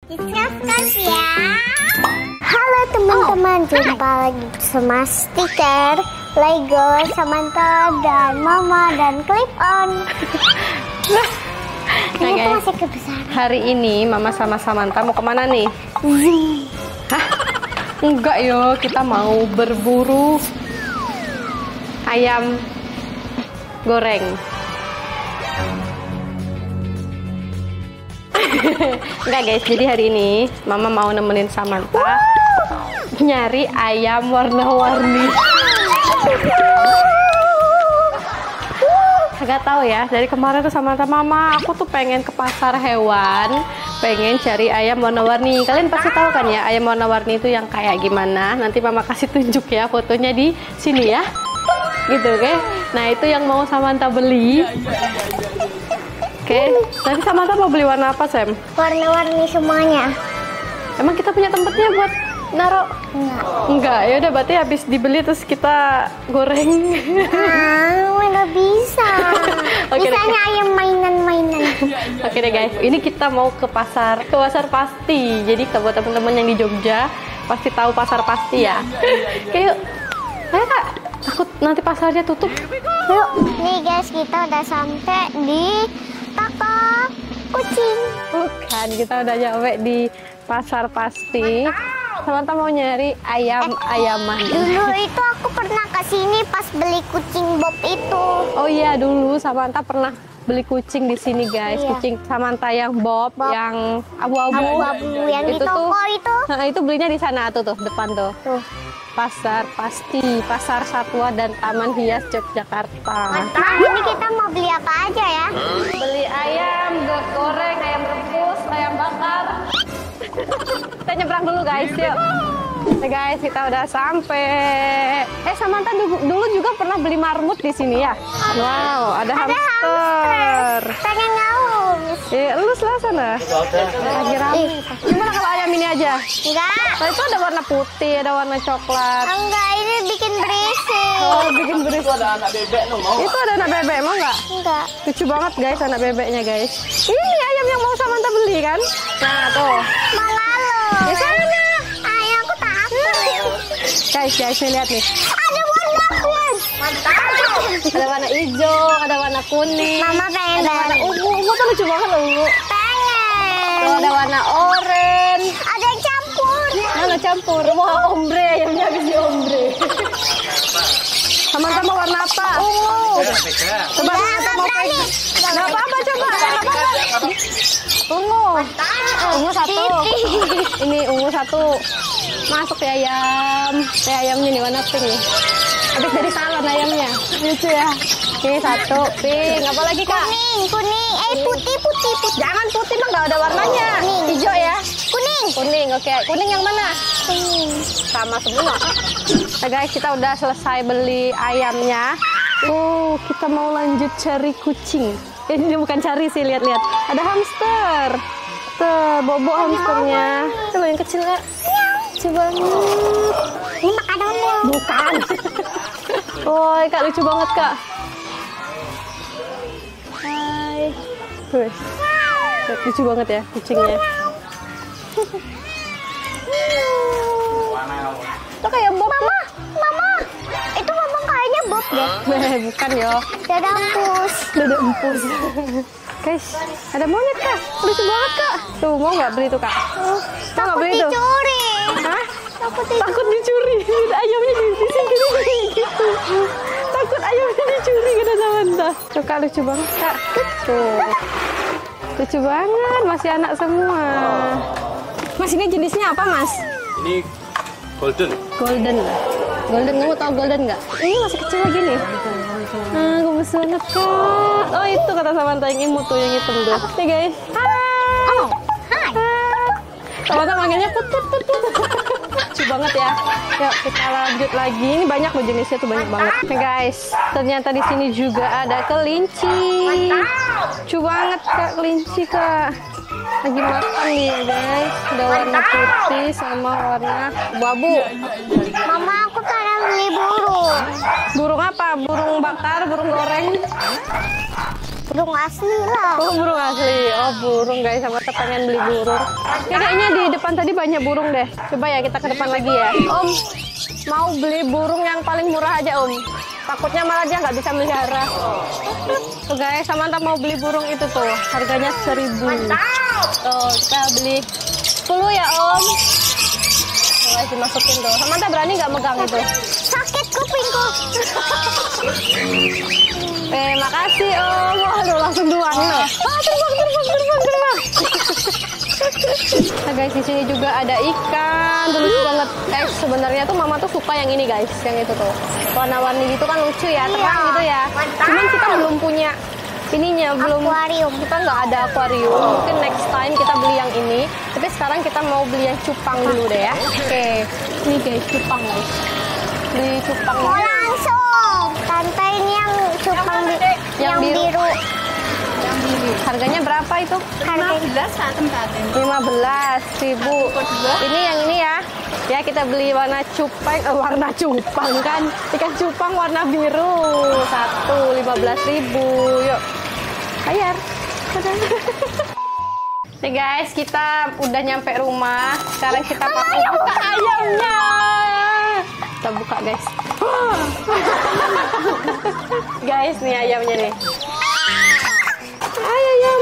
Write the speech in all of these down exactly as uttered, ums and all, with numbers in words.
Discuss ya. Halo teman-teman, jumpa lagi sama stiker, Lego, Samantha dan Mama dan clip on. Nah guys, hari ini Mama sama Samantha mau kemana nih? Hah? Enggak yo, kita mau berburu ayam goreng. Enggak guys, jadi hari ini Mama mau nemenin Samantha nyari ayam warna-warni. Agak tahu ya, dari kemarin tuh Samantha, Mama aku tuh pengen ke pasar hewan, pengen cari ayam warna-warni. Kalian pasti tahu kan ya, ayam warna-warni itu yang kayak gimana. Nanti Mama kasih tunjuk ya fotonya di sini ya, gitu oke okay? Nah itu yang mau Samantha beli. Oke, okay. Nanti Samantha mau beli warna apa, Sam? Warna-warni semuanya. Emang kita punya tempatnya buat naro? Enggak. Enggak, ya udah berarti habis dibeli terus kita goreng. Ah, nggak bisa. Okay, Misalnya deh. ayam mainan-mainan. Oke okay deh guys, ini kita mau ke pasar, ke pasar pasti. Jadi buat teman-teman yang di Jogja pasti tahu pasar pasti ya. Kayak, ayo kak, takut nanti pasarnya tutup. Yuk, nih guys, kita udah sampai di toko kucing. Bukan, kita udah nyampe di pasar pasti. Samantha mau nyari ayam-ayaman. Dulu itu aku pernah kesini pas beli kucing Bob itu. Oh iya, dulu Samantha pernah beli kucing di sini guys. Iya. Kucing Samantha yang Bob, Bob. yang abu-abu. Abu-abu yang di toko tuh, itu. Nah, itu belinya di sana tuh tuh depan tuh. Tuh. Pasar pasti, pasar satwa dan taman hias Yogyakarta. Nah, ini kita mau beli apa aja ya? Beli ayam goreng, ayam rebus, ayam bakar. Kita nyebrang dulu guys, yuk. Nah guys, kita udah sampai. Eh Samantha dulu, dulu juga pernah beli marmut di sini ya. Wow, ada, ada hamster. Pengen ngaus. Eh, elus lah sana. Lagi rame. Gimana kalau ayam ini aja? Enggak. Nah, itu ada warna putih, ada warna coklat. Enggak, ini bikin berisik. Oh, bikin berisik. Itu ada anak bebek lo mau? Itu ada anak bebek, mau nggak? Enggak. Lucu banget guys anak bebeknya guys. Ini ayam yang mau Samantha beli kan? Nah tuh. Malalu. Di sana. Ayah, aku takut. Guys, guys, nih lihat nih. Ada warna kuning. Mantap. Ada warna hijau, ada warna kuning. Mama pengen ada warna dari. ungu. Ungu tuh lucu banget loh ungu. Pengen. Tuh, ada warna oranye. Ada yang campur. Mana campur? Wah, ombre, ayamnya habis di ombre. Samantha mau warna apa? Ungu. Coba Samantha mau pegang. Nggak apa-apa, coba. Nggak apa-apa. Ungu. Ungu satu. Ini ungu satu. Masuk ya ayam. Ya ayamnya nih warna pink nih. Habis dari salon ayamnya. Lucu ya. Ini satu pink. Apa lagi kak? Kuning, kuning. Eh putih, putih, putih. Jangan putih mah nggak ada warnanya. Hijau ya. Kuning. Kuning, oke. Kuning yang mana? Kuning. Sama semua. Nah guys, kita udah selesai beli ayamnya. Uh, kita mau lanjut cari kucing. Ini bukan cari sih, lihat-lihat. Ada hamster. Tuh, bobo hamsternya. Tuh yang kecil nggak? Coba. Ini makananmu. Bukan. Woi, kak lucu banget kak. Hai. Tuh. Lucu banget ya kucingnya. Itu kayak Bob. Mama, mama. Itu mama kayaknya Bob deh. Bukan yo. Dada empus. Dada empus. Guys, ada monyet kak. Lucu banget kak. Tuh mau nggak beli tuh kak? Uh, Mau nggak takut beli tuh? dicuri. Hah? Takut dicuri. Takut dicuri. Ayamnya di sini gitu. Takut ayamnya dicuri kata Samantha. Tuh kak lucu banget kak. Tuh. Lucu banget, masih anak semua. Mas ini jenisnya apa mas? Ini golden. Golden. Golden, kamu tahu golden nggak? Ini masih kecil lagi nih. Ah, gemes banget kak. Oh itu kata Samantha yang imut tuh yang hitam tuh. Nih guys. Hai. Oh, hai. Samantha manggilnya put put put put. Lucu banget ya. Yuk kita lanjut lagi. Ini banyak loh jenisnya tuh banyak banget. Nih guys, ternyata di sini juga ada kelinci. Lucu banget kak kelinci kak. Lagi makan nih guys. Ada warna putih sama warna abu-abu. Mama, aku pengen beli burung. Burung apa? Burung bakar, burung goreng. Burung asli lah. Oh, burung asli. Oh, burung guys, sama kita pengen beli burung. Ya, kayaknya di depan tadi banyak burung deh. Coba ya kita ke depan lagi ya. Om, mau beli burung yang paling murah aja Om. Takutnya malah dia nggak bisa melihara. Tuh guys, Samantha mau beli burung itu tuh. Harganya seribu. Tuh, kita beli sepuluh ya Om. Tuh guys, dimasukin tuh. Samantha berani nggak megang itu? Sakit kupingku. Eh, makasih Om. Waduh, langsung dua nih loh. Ah, terbang, terbang, terbang, terbang. Nah guys, di sini juga ada ikan. Lucu banget. Guys, sebenarnya tuh Mama tuh suka yang ini guys, yang itu tuh. Warna-warni gitu kan lucu ya, terang Iya, gitu ya. Cuman kita belum punya ininya, belum. Akuarium. Kita nggak ada akuarium. Mungkin next time kita beli yang ini. Tapi sekarang kita mau beli yang cupang dulu deh ya. Oke, ini guys cupang guys. Beli cupang. Mau langsung. Tante ini yang cupang bi- Yang yang biru. biru. Harganya berapa itu? Harga lima belas ribu. Ini yang ini ya. Ya kita beli warna cupang, eh, warna cupang kan. Ikan cupang warna biru. Satu lima belas ribu. Yuk, bayar. Nih guys, kita udah nyampe rumah. Sekarang kita mau buka ayamnya. Kita buka guys. Guys, nih ayamnya nih. Ay, ayam.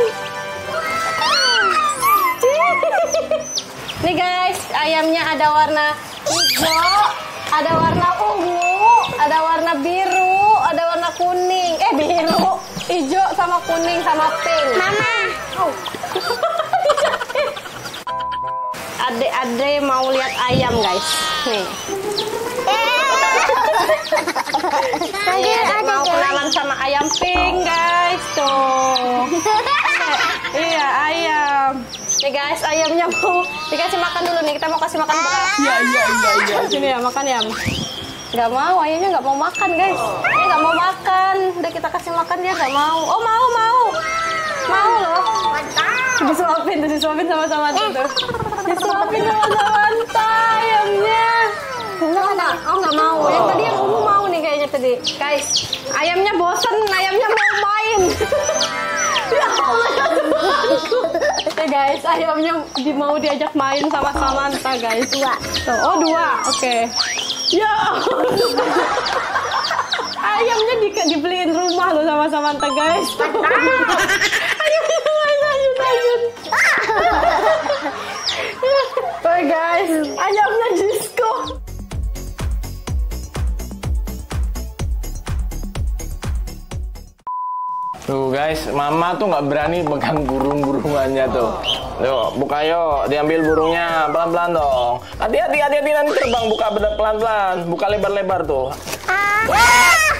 Nih guys, ayamnya ada warna hijau, ada warna ungu, ada warna biru, ada warna kuning. Eh biru, hijau sama kuning sama pink. Mama. Oh. Ade-ade mau lihat ayam guys. Nih. Lagi Ade ada mau guys. kenalan sama ayam pink guys tuh. Iya ayam. Nih guys, ayamnya mau dikasih makan dulu nih. Kita mau kasih makan beras. Iya, iya, iya, iya. Sini ya, makan ya. Nggak mau, ayamnya nggak mau makan guys. Dia nggak mau makan. Udah kita kasih makan dia nggak mau. Oh mau, mau. Mau loh. Disuapin tuh, disuapin sama-sama tuh. Disuapin sama-sama ayamnya. Oh nggak, oh nggak mau. Yang tadi yang ungu mau nih kayaknya tadi. Guys, ayamnya bosen, ayamnya mau main. Ya Allah, ya guys, ayamnya di, mau diajak main sama Samantha guys. Dua. Tuh, oh dua, oke. Okay. Ya, ayamnya di, dibeliin rumah loh sama Samantha guys. Ayamnya main ayun-ayun. Tuh guys, ayamnya disco. Tuh guys, Mama tuh nggak berani pegang burung-burungannya tuh. Yuk, buka yuk, diambil burungnya pelan-pelan dong. Hati-hati, hati-hati nanti terbang. Buka pelan-pelan, buka lebar-lebar tuh. Ah.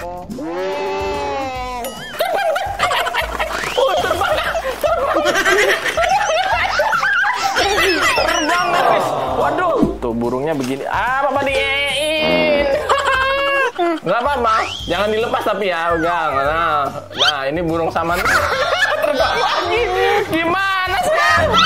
Oh, terbang, terbang, terbang guys. Waduh, tuh burungnya begini. Ah, Papa diein. Nggak apa-apa, jangan dilepas tapi ya, udah. Nah, nah ini burung Samantha terbang lagi. Gimana sih?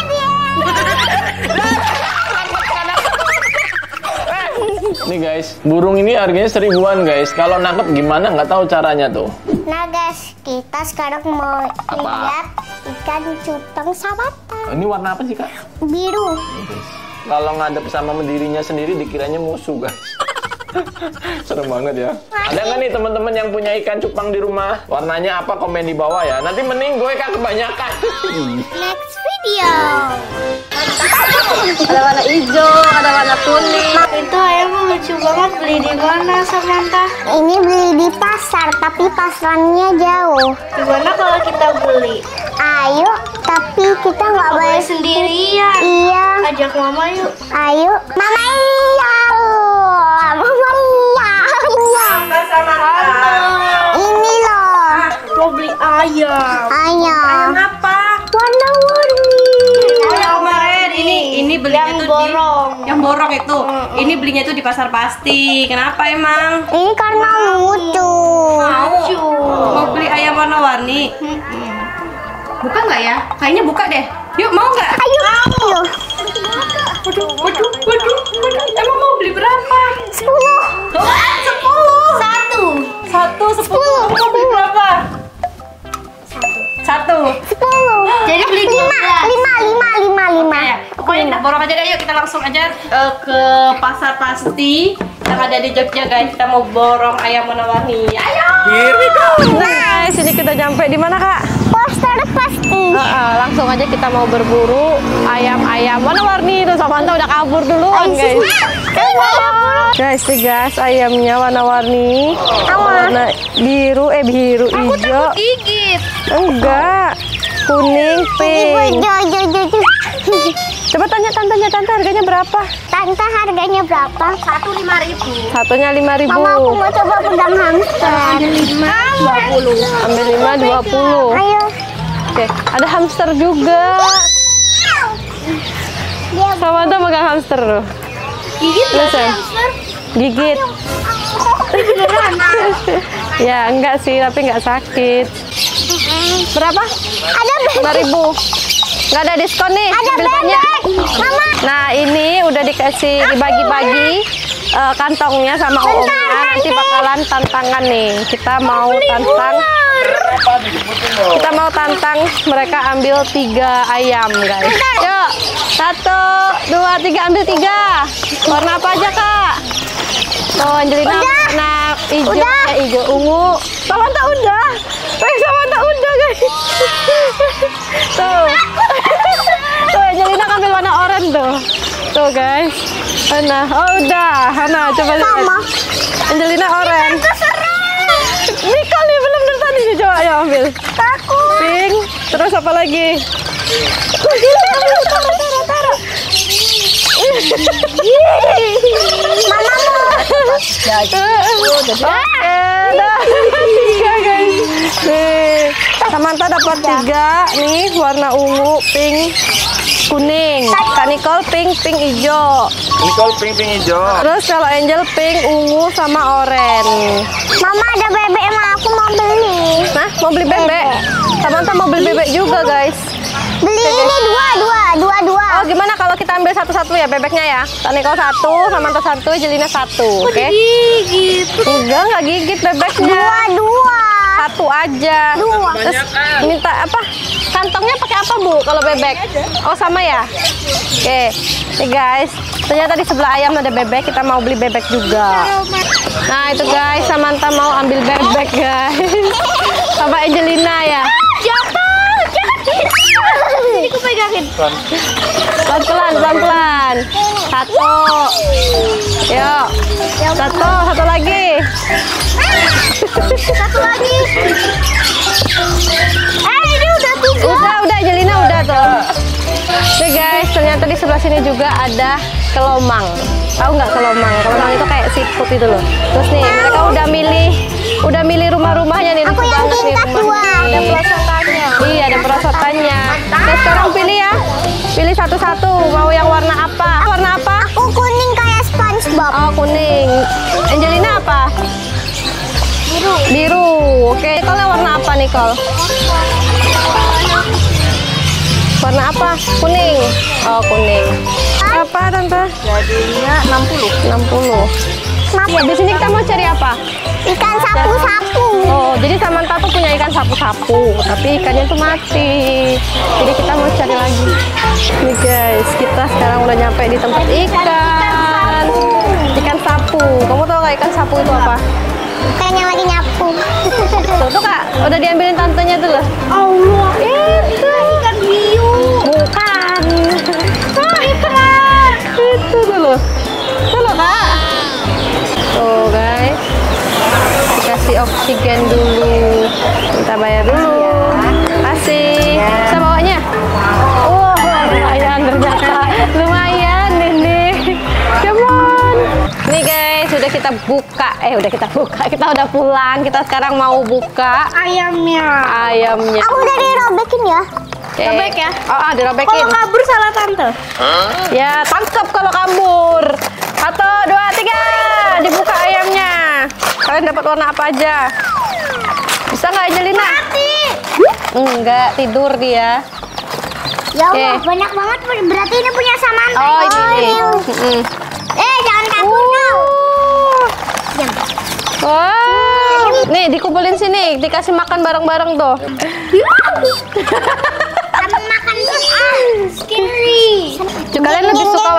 Eh, nih guys, burung ini harganya seribuan guys. Kalau nangkep gimana? Nggak tahu caranya tuh. Nah guys, kita sekarang mau lihat ikan cupang Samantha. Ini warna apa sih kak? Biru. Kalau ngadep sama dirinya sendiri dikiranya musuh guys. Serem banget ya. Ada nggak nih teman-teman yang punya ikan cupang di rumah? Warnanya apa? Komen di bawah ya. Nanti mending gue kan kebanyakan. Next video. Ada warna hijau, ada warna kuning. Itu ayam lucu banget. Beli di mana Samantha? Ini beli di pasar, tapi pasarnya jauh. Gimana kalau kita beli? Ayo, tapi kita nggak boleh sendirian. Iya. Ajak mama yuk. Ayo. Mama iya. Mama iya. Sama-sama. Ini loh. Mau beli ayam. Ayam. Apa? Warna-warni. Oh, yang kemarin ini ini belinya Yang tuh borong. di yang borong itu. Ini belinya tuh di pasar pasti. Kenapa emang? Ini karena lucu. Mau mau beli ayam warna-warni. Buka nggak ya? Kayaknya buka deh. Yuk mau nggak? Ayo. Ayo. Waduh, waduh, waduh, waduh. Emang mau beli berapa? Sepuluh. Doang sepuluh. Satu. Satu sepuluh. Kamu mau beli berapa? aja deh, yuk kita langsung aja uh, ke pasar pasti yang ada di Jogja guys. Kita mau borong ayam warna-warni. Ayo. Here we go. Nah, guys, ini kita nyampe di mana kak? Pasar pasti. Uh, uh, langsung aja kita mau berburu ayam-ayam warna-warni. Tuh Samantha udah kabur duluan guys. Guys, nih guys, ayamnya warna-warni. Warna biru, eh biru, Aku hijau. takut gigit. Enggak. Kuning, pink. Coba tanya tantenya, tante harganya berapa? Tante harganya berapa? Satu lima ribu. Satunya lima ribu. Mama aku mau coba pegang hamster. Lima dua puluh. Ambil lima dua puluh. Ayo. Oke, ada hamster juga. Dia Samantha megang hamster loh. Gigit nggak sih Sam? hamster? Gigit. Ya enggak sih, tapi nggak sakit. Berapa? ada lima ribu. Nggak ada diskon nih. ada ambil banyak. bebek. Mama. Nah ini udah dikasih dibagi-bagi eh, kantongnya sama omnya. Nanti bakalan tantangan nih. Kita mau tantang. Kita mau tantang mereka ambil tiga ayam guys. Yuk, satu, dua, tiga, ambil tiga. Warna apa aja kak? Tuh Angelina warna hijau, Udah. eh, hijau ungu. Samantha udah. Wih, Samantha udah guys. Tuh. Tuh Angelina ambil warna oranye tuh. Tuh guys. Hana, oh udah. Hana coba lihat. Sama. Angelina oranye. Nicole nih belum dari tadi nih, coba ya ambil. Takut. Pink. Terus apa lagi? Mama mau. Oke, dah. Tiga guys. Nih, Samantha dapat tiga nih, warna ungu, pink, kuning. Kak Nicole pink, pink hijau. Nicole pink pink hijau. Terus kalau Angel pink, ungu sama oranye. Mama ada bebek emang aku mau beli. Nah, mau beli bebek. Samantha mau beli bebek juga guys. Beli ini dua, dua, dua, dua. Oh gimana kalau kita ambil satu-satu ya bebeknya ya? Kak Nicole satu, Samantha satu, Jelina satu. Oke? Gigit. Enggak, enggak gigit bebeknya. Dua, dua. Satu aja. Dua. Terus minta apa? Kantongnya pakai apa bu kalau bebek? Oh sama ya? Oke, nih guys. Ternyata di sebelah ayam ada bebek. Kita mau beli bebek juga. Nah itu guys, Samantha mau ambil bebek guys. Sama Angelina ya. Jatuh, jatuh. Ini aku pegangin. Pelan-pelan, pelan-pelan. Satu. Yuk. Satu, satu lagi. Satu lagi. Eh, ini udah tiga. Udah, udah Angelina udah tuh. Oke guys, ternyata di sebelah sini juga ada kelomang. Tahu nggak kelomang? Kelomang itu kayak seafood itu loh. Terus nih, mereka udah milih, udah milih rumah-rumahnya nih. Aku lucu yang banget nih tingkat dua. rumahnya. Ada perosotannya. Iya, ada perosotannya. Terus sekarang pilih ya. Pilih satu-satu. Mau yang warna apa? Warna apa? Aku kuning kayak SpongeBob. Oh, kuning. Angelina apa? Biru. Biru. Oke, Nicole warna apa Nicole? Warna apa? Kuning. Oh, kuning. Apa tante? Jadinya enam puluh. enam puluh. Kenapa? Di sini kita mau cari apa? Ikan sapu-sapu. Oh, jadi Samantha tuh punya ikan sapu-sapu, tapi ikannya tuh mati. Jadi kita mau cari lagi. Nih guys, kita sekarang udah nyampe di tempat ikan. Ikan sapu. Kamu tahu nggak ikan sapu itu apa? Kayaknya lagi nyapu. Tuh, tuh kak, udah diambilin tantenya tuh loh. Allah. Itu Ikan hiu. bukan. Ah, ikan. Itu tuh loh. Tuh loh kak. Tuh guys, dikasih oksigen dulu. Kita bayar dulu. Kasih. Bisa bawanya? Wah, lumayan ternyata. Lumayan ini. Come on. Nih guys, udah kita buka. Eh, udah kita buka. Kita udah pulang. Kita sekarang mau buka Ayamnya. ayamnya. Aku udah dirobekin ya. Oke. Robek ya? Oh, ah, dirobekin. Kalau kabur salah tante. Ya, tangkap kalau kabur. Satu, dua, tiga. Dibuka ayamnya. Kalian dapat warna apa aja? Bisa nggak Angelina? Mati. Enggak, tidur dia. Ya Allah, Oke. banyak banget. Berarti ini punya Samantha. Oh, ini nih. ini. Mm-mm. Eh, jangan kabur kau. Diam. Wow. Nih, dikumpulin sini. Dikasih makan bareng-bareng tuh. Kamu makan terus. Ah, scary. Kalian lebih suka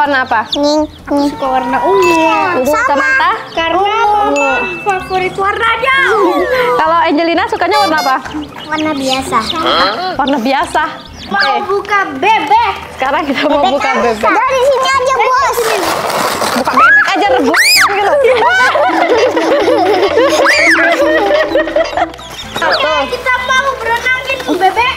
warna apa? Nih, nih suka warna ungu. Ungu. Samantha? Karena mama favorit warnanya. Kalau Angelina sukanya warna apa? Warna biasa. Warna biasa. Mau Eh, buka bebek. sekarang kita mau buka bebek. Dari sini aja, Bos. Buka bebek aja rebutan gitu. Oke, kita mau berenangin bebek.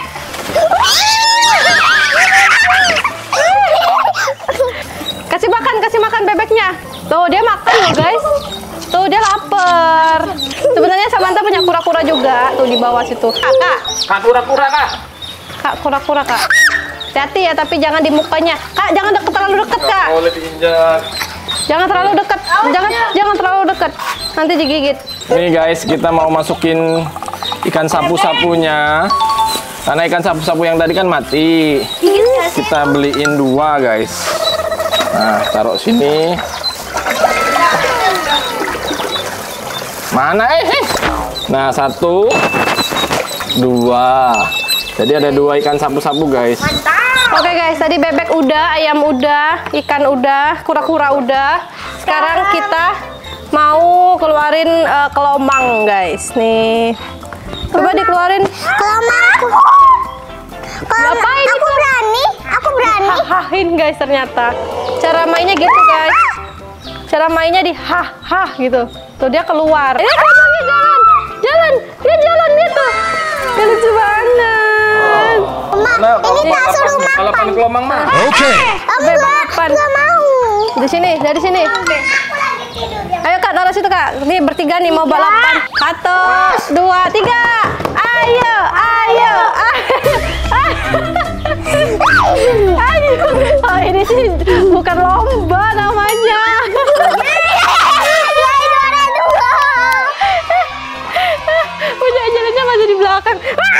Kasih makan, kasih makan bebeknya. Tuh, dia makan loh, guys. Tuh, dia lapar. Sebenarnya Samantha punya kura-kura juga. Tuh, di bawah situ. Kak, Kak. Kak kura-kura kak. Kak, kura-kura, Kak. Hati-hati ya, tapi jangan di mukanya. Kak, jangan deket, terlalu deket, Kak. Boleh diinjak. Jangan terlalu dekat. Jangan jangan terlalu dekat. Nanti digigit. Nih guys, kita mau masukin ikan sapu-sapunya. Karena ikan sapu-sapu yang tadi kan mati. Kita beliin dua, guys. Nah, taruh sini. Mana eh? eh? Nah, satu, dua. Jadi ada dua ikan sapu-sapu, guys. Oke guys, tadi bebek udah, ayam udah, ikan udah, kura-kura udah. Sekarang kita mau keluarin uh, kelomang, guys. Nih. Coba dikeluarin. Kelomang aku. Ngapain Aku itu? berani. Aku berani. Hahahin guys ternyata. Cara mainnya gitu guys. Cara mainnya di hah hah gitu. Tuh dia keluar. Eh kelomangnya jalan. Jalan. Dia jalan gitu. Dia lucu banget. Ma, Nah, ini tak suruh makan. balapan kelomang mah. Okay. Aku Bebek nggak makan. nggak mau. Di sini, dari sini. Ayo Kak, taruh situ Kak. Nih bertiga nih mau balapan. Satu, dua, tiga. Ayo, ayo, ayo. Ayo. Oh, ini sih bukan lomba namanya. Punya jalannya masih di belakang.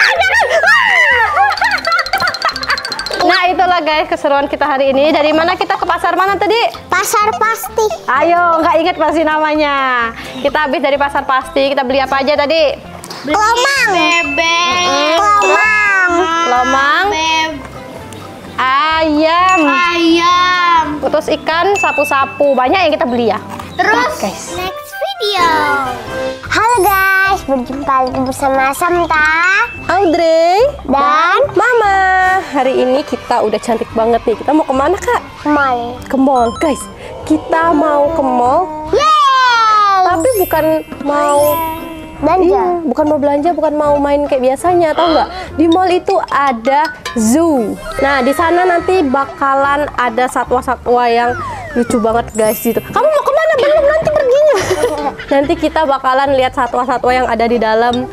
Nah itulah guys keseruan kita hari ini. Dari mana kita ke pasar mana tadi? Pasar pasti. Ayo, nggak ingat pasti namanya. Kita habis dari pasar pasti. Kita beli apa aja tadi? Kelomang. Bebek. Kelomang. Kelomang, Bebek. ayam, Ayam. terus ikan sapu-sapu. Banyak yang kita beli ya. Terus guys. next video. Halo guys, berjumpa lagi bersama Samantha Audrey dan Mama. Hari ini kita udah cantik banget nih. Kita mau kemana Kak? Mal. Ke mall guys. Kita mau ke mall. Yeay. Tapi bukan mau Belanja. Iya, bukan mau belanja, bukan mau main kayak biasanya, tahu nggak? Di mall itu ada zoo. Nah, di sana nanti bakalan ada satwa-satwa yang lucu banget guys gitu. Kamu mau kemana? Belum, nanti perginya. Nanti kita bakalan lihat satwa-satwa yang ada di dalam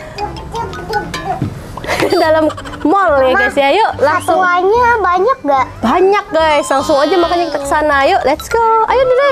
dalam mall ya guys ya. Yuk, langsung. Satwanya banyak gak? Banyak guys, langsung aja makanya kita ke sana. Yuk, let's go. Ayo deh.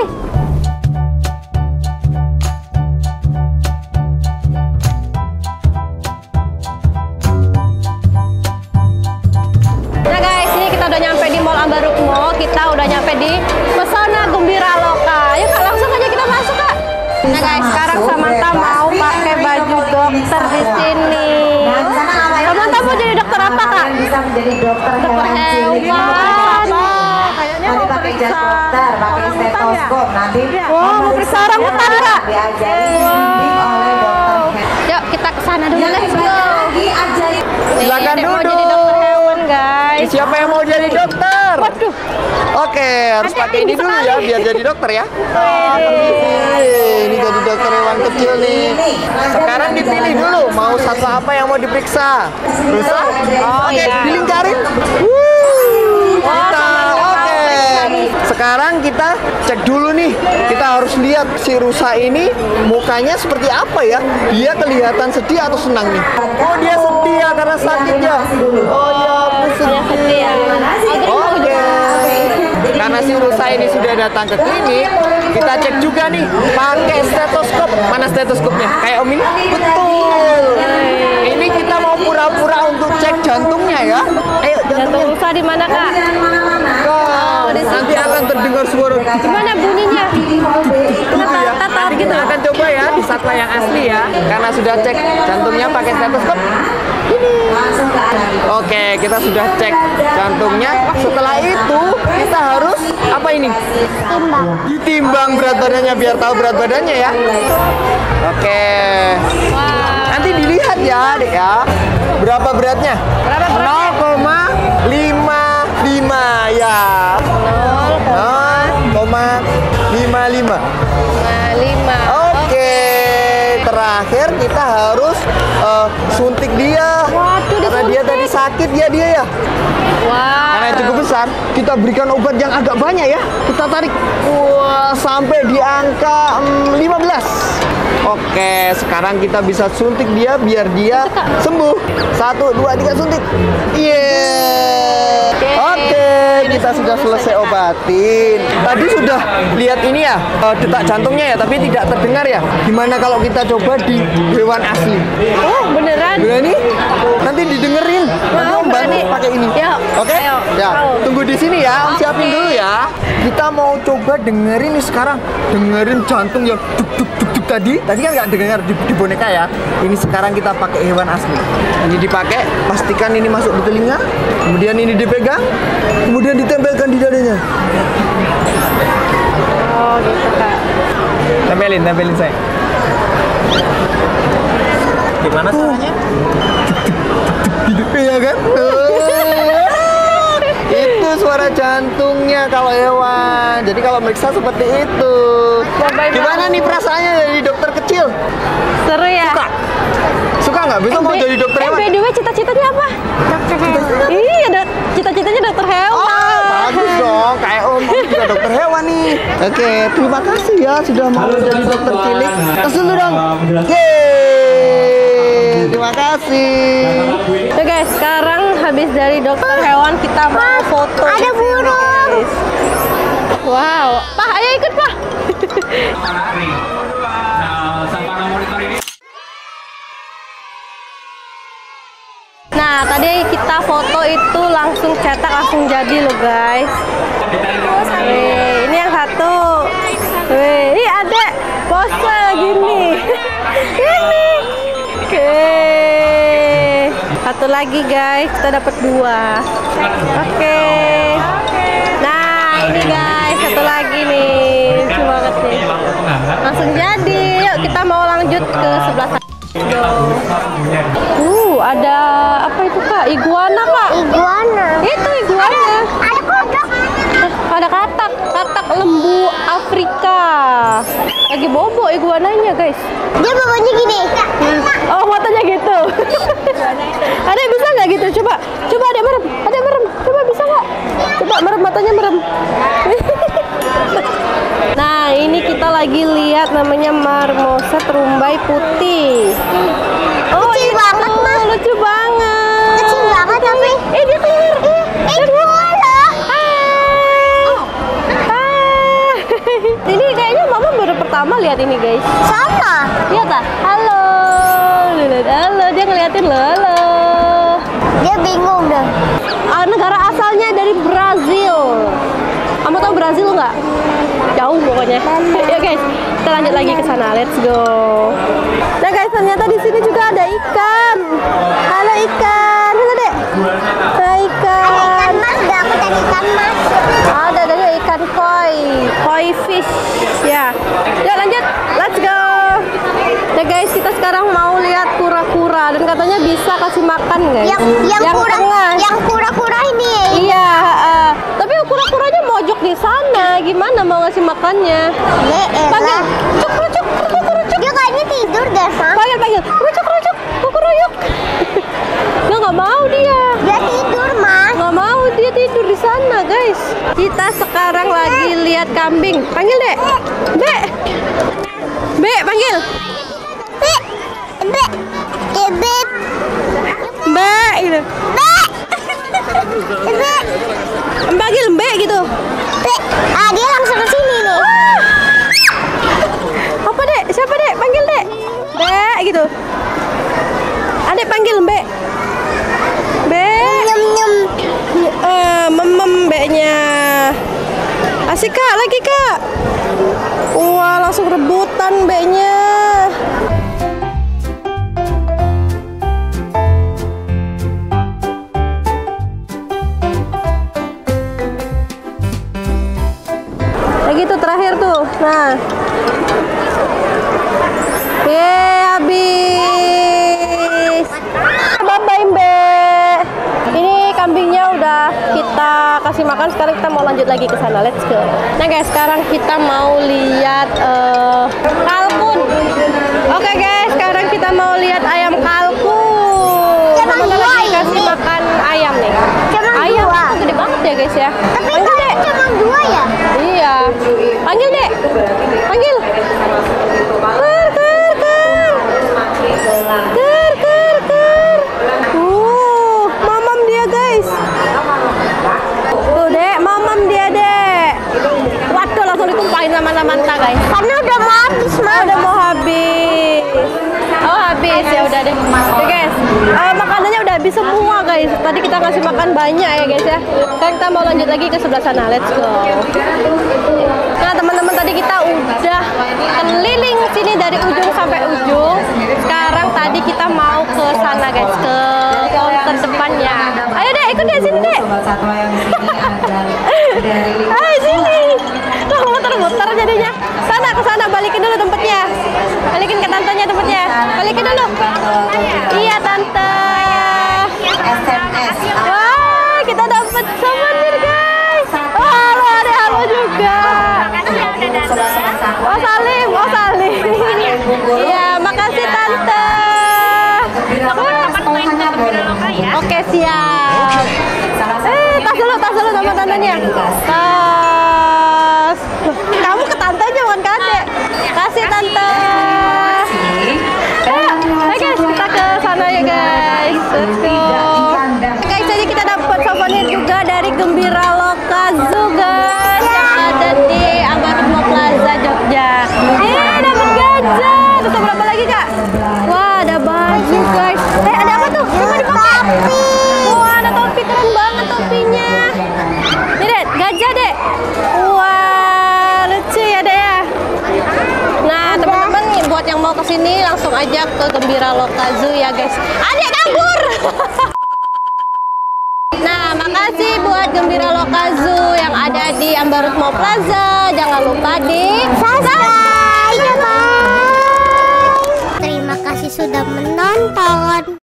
Nah guys, ini kita udah nyampe di Mall Ambaruk Mall. Kita udah nyampe di Pesona Gembira Loka. Yuk Kak, langsung aja kita masuk Kak. Nah guys, sekarang Samantha mau pakai baju dokter di sini. Samantha mau jadi dokter apa Kak? Bisa menjadi dokter hewan Hewan. Kayaknya mau pakai jas periksa dokter, pakai orangutan ya? stetoskop nanti. Wow, mau periksa orangutan Kak. Diajari bimbing oleh dokter hewan. Yuk kita ke sana dulu, let's go. Diajari Silakan Nih, Adek mau duduk. jadi dokter hewan guys. Siapa yang mau jadi dokter? Waduh. Oke, harus Ada pakai yang ini dulu sekali. ya biar jadi dokter ya. Permisi. Ini jadi dokter hewan kecil nih. Sekarang dipilih dulu mau satwa apa yang mau diperiksa. Rusa? Oh, Oke, iya. dilingkarin. Wah, Kita oke. Sekarang kita cek dulu nih. Kita harus lihat si rusa ini mukanya seperti apa ya? Dia kelihatan sedih atau senang nih? Oh, dia sedih ya karena sakit ya. Oh ya, aku sedih. Oke. Karena si rusa ini sudah datang ke klinik, kita cek juga nih pakai stetoskop. Mana stetoskopnya? Kayak Om ini? Betul. Ini kita mau pura-pura untuk cek jantungnya ya. Ayo Jantung jantungnya. rusa di mana Kak? Kak, nanti akan terdengar suara Gimana bunyinya? gitu ya. Nanti kita akan coba ya di satwa yang asli ya. Karena sudah cek jantungnya pakai stetoskop. Oke, kita sudah cek jantungnya. Setelah itu kita harus Apa ini? Timbang. Ditimbang berat badannya biar tahu berat badannya ya. Oke. Nanti dilihat ya, Dek ya. Berapa beratnya? Berapa beratnya? nol koma lima lima ya. nol koma lima lima. lima. Oke. Terakhir kita harus uh, suntik dia. Waduh, Karena dia tadi sakit ya dia ya. Wow. Karena cukup besar, kita berikan obat yang agak banyak ya. Kita tarik wah, sampai di angka mm, lima belas. Oke, sekarang kita bisa suntik dia biar dia sembuh. Satu, dua, tiga, suntik. Iya. Oke, kita sudah selesai obatin. Tadi sudah lihat ini ya, uh, detak jantungnya ya, tapi tidak terdengar ya. Gimana kalau kita coba di hewan asli? Oh, beneran? Berani? Nanti didengerin. Nanti Om bantu pakai ini. Yuk. Oke? Ayo. Ya, Ayo. tunggu di sini ya. Om Oke. siapin dulu ya. Kita mau coba dengerin nih sekarang. Dengerin jantung yang duk duk duk duk tadi. Tadi kan nggak dengar di, di boneka ya. Ini sekarang kita pakai hewan asli. Ini dipakai, pastikan ini masuk di telinga. Kemudian ini dipegang. Kemudian ditempelkan di dadanya. Oh, gitu Kak. Tempelin, tempelin saya. Gimana caranya? Iya kan? Itu suara jantungnya kalau hewan. Jadi kalau meriksa seperti itu. Cobain Gimana nih perasaannya jadi dokter kecil? Seru ya? Suka? Suka nggak? Besok mau Eh, jadi dokter eh, hewan? by the way, cita-citanya apa? Dokter hewan. Iya, dok. Cita-citanya dokter hewan. Oh, bagus dong. Kayak Om, Om juga dokter hewan nih. Oke, terima kasih ya sudah mau jadi dokter cilik. Tos dulu dong. Yeay, terima kasih. Oke guys, sekarang habis dari dokter hewan kita mau foto. Ada burung. Guys. Wow, Pak, ayo ikut Pak. Nah, tadi kita foto itu langsung cetak, langsung jadi loh guys. Wih, ini yang satu. Wih, ini ada pose gini. Ini. Oke. Satu lagi guys, kita dapat dua. Oke. Nah, ini guys, satu lagi nih. Lucu banget nih. Langsung jadi. Yuk, kita mau lanjut ke sebelah sana. Go. Uh, ada apa itu Kak? Iguana Kak? Iguana. Itu iguana. Ada kodok. Eh, ada katak, katak lembu Afrika. Lagi bobo iguananya guys. Dia bawanya gini. Oh, matanya gitu. Ada bisa nggak gitu? Coba, coba ada merem, ada merem. Coba bisa nggak? Coba merem matanya merem. Nah, ini kita lagi lihat namanya marmoset rumbai putih. Oh, Kecil itu, banget, Mah. lucu banget. Kecil banget tapi. Eh, dia keluar. Eh, bola. Ah. Ini kayaknya mama baru pertama lihat ini guys. Sama. Lihat ah. Halo. Halo, dia ngeliatin lo. Halo. Dia bingung dah. Ah, negara asalnya dari Brazil. Kamu tahu Brazil nggak? Jauh pokoknya. Ya guys, kita lanjut lagi ke sana. Let's go. Nah guys, ternyata di sini juga ada ikan. Halo ikan. Halo Dek. Halo ikan. Ada ikan mas, dah aku tadi ikan mas. Ada dari ikan koi, koi fish. Ya. Yuk lanjut. Let's go. Nah guys, kita sekarang mau lihat kura-kura dan katanya bisa kasih makan guys. Yang yang, kura, tengah. yang kura-kura ini. Iya, uh, tapi kura-kuranya mojok di sana. Gimana mau ngasih makannya? Ya Panggil, elah. cuk, rucuk, rucuk, rucuk. Dia kayaknya tidur deh, Sam. Panggil, panggil, rucuk, rucuk, kukuruyuk. Nggak, nggak mau dia. Dia tidur, mas. Nggak mau dia tidur di sana, guys. Kita sekarang lagi lihat kambing. Panggil dek, Dek. Be, panggil. Be, be, eh, beb, Mbak gitu. be, be, Panggil Mbak gitu. be. Ah, dia langsung ke sini nih. Apa dek? Siapa dek? Panggil dek. Mbak gitu. Adek panggil Mbak. Mbak. Nyum nyum. Eh, memem mbaknya. Asik kak, lagi kak. Wah, langsung rebutan mbaknya. Nah. Yeay, habis. Bye-bye, Mbak. Ini kambingnya udah kita kasih makan, sekarang kita mau lanjut lagi ke sana. Let's go. Nah guys, sekarang kita mau lihat uh, kalkun. Oke guys, sekarang kita mau lihat ayam kalkun. Sama lagi kasih makan ayam nih. Ayam itu gede banget ya guys ya. Tapi panggil Dek. Cuma dua ya? Iya. Panggil Dek. Panggil. Ker, ker, ker. Ker, ker, ker. Uh, mamam dia guys. Tuh Dek, mamam dia Dek. Waduh, langsung ditumpahin sama Samantha guys. Karena udah mau habis, Ma. Oh, udah mau habis. Oh habis ya udah deh. Oke guys, uh, makanannya udah habis semua guys. Tadi kita ngasih makan banyak ya guys ya. Sekarang kita mau lanjut lagi ke sebelah sana. Let's go. Nah teman-teman, tadi kita udah keliling sini dari ujung sampai ujung. Sekarang tadi kita mau ke sana guys, ke counter depannya. Ayo deh, ikut deh sini deh. Satwa yang di sini ada dari Ayo sini. Tuh muter-muter jadinya. Sana ke sana, balikin dulu tempatnya. Balikin ke tantenya tempatnya. Balikin dulu. Iya tante. S M S. Wah, kita dapat souvenir guys. Wah, lo ada halo juga. Oh Salim, oh Salim. Iya, makasih tante. Oke siap. Eh, tas dulu, tas dulu sama tantenya. Tas. Kamu ke tantenya bukan ke adek. Kasih tante. Ayo, ayo guys, kita ke sana ya guys. Let's go. Guys, jadi kita dapat souvenir juga dari Gembira Loka Zoo guys, yang ada di Ambarukmo Plaza Jogja. Eh, dapat gajah. Terus berapa lagi kak? Wah, ada baju guys. Eh, ada apa tuh? Coba dipakai. Wah, ada topi, keren banget topinya. Ini deh, gajah deh. Wah, lucu ya deh ya. Nah, teman-teman buat yang mau kesini langsung aja ke Gembira Loka Zoo ya guys. Adek kabur. Nah, makasih buat Gembira Loka Zoo yang ada di Ambarukmo Plaza. Jangan lupa di subscribe. Terima kasih sudah menonton.